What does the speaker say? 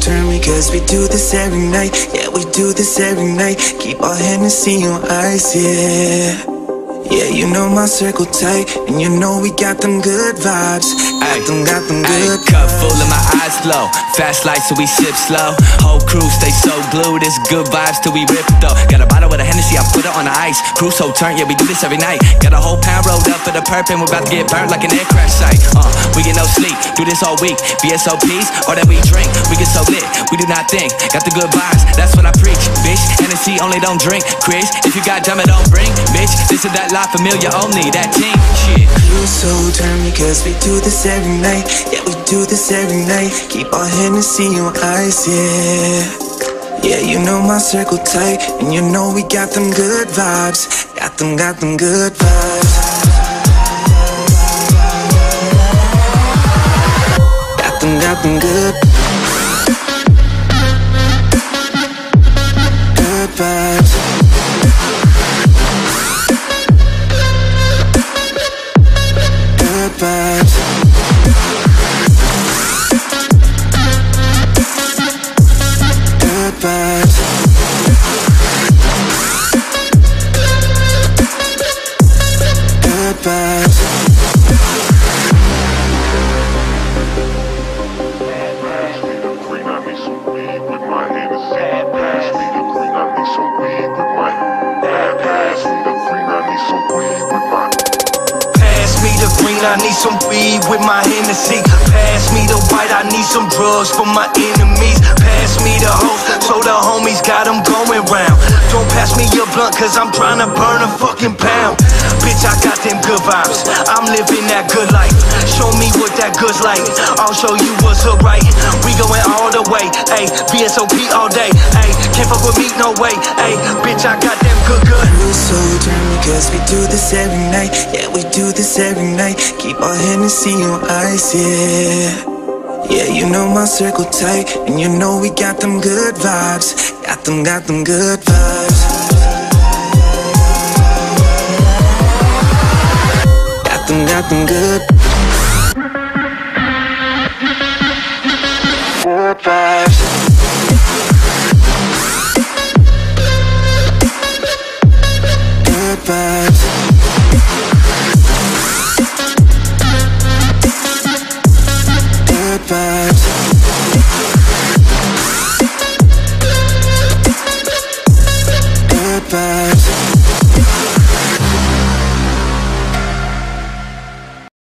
turn because we do this every night. Yeah, we do this every night. Keep our Hennessy on ice, yeah. Yeah, you know my circle tight, and you know we got them good vibes. Got them good vibes. Cup full and my eyes low, fast light so we sip slow. Whole crew stay so glued, it's good vibes till we rip though. Got a bottle with a Hennessy, I put it on the ice. Crew so turn, yeah we do this every night. Got a whole pound rolled up for the perp and we're about to get burnt like an air crash site. We get no sleep, do this all week. VSOPs, all that we drink, we get so lit, we do not think. Got the good vibes, that's what I preach, bitch. Hennessy only don't drink, Chris. If you got drama don't bring, bitch. This is that lot familiar only, that team shit. You so turn because we do this every night. Yeah, we do this every night. Keep our Hennessy on ice, yeah. Yeah, you know my circle tight, and you know we got them good vibes. Got them good vibes. Got them good vibes. Good vibes. Good vibes. Good vibes. I need some weed with my Hennessy. Pass me the white, I need some drugs for my enemies. Pass me the hoes, so the homies got them going round. Don't pass me your blunt, cause I'm trying to burn a fucking pound. Bitch, I got them good vibes, I'm living that good life. Show me what that good's like, I'll show you what's up right. We going all the way, ayy, VSOP all day, ayy. Can't fuck with me, no way, ayy. Bitch, I got them good. You so turn because we do this every night. Yeah, we do this every night. Keep our Hennessy on ice, yeah. Yeah, you know my circle tight, and you know we got them good vibes. Got them good vibes. Got them good vibes. Good vibes. Good vibes. Good vibes.